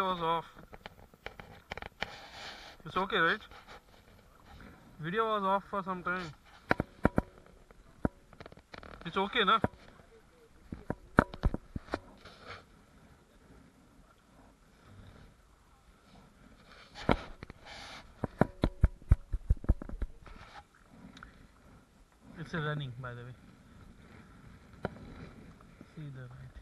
video was off. It's okay, right? Video was off for some time. It's okay, na? It's a running, by the way. See the